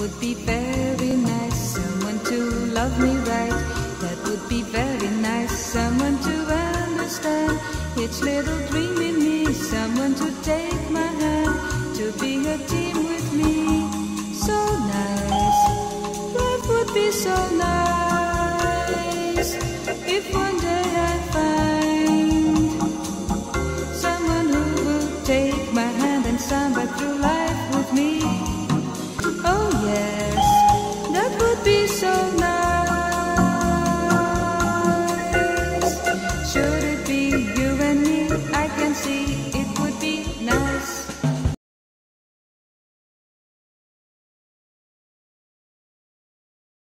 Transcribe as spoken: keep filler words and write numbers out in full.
would be very nice, someone to love me right. That would be very nice, someone to understand each little dream in me, someone to take my hand, to be a teacher.